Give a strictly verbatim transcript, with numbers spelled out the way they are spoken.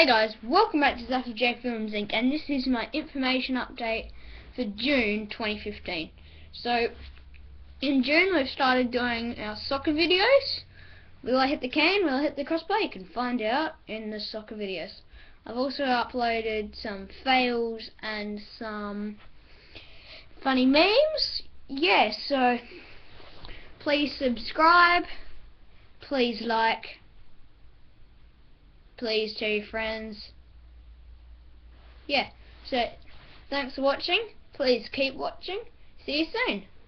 Hey guys, welcome back to Zaffy J Films Incorporated, and this is my information update for June twenty fifteen. So, in June we've started doing our soccer videos. Will I hit the can? Will I hit the crossbar? You can find out in the soccer videos. I've also uploaded some fails and some funny memes. Yeah, so please subscribe, please like, please tell your friends. Yeah, so thanks for watching. Please keep watching. See you soon.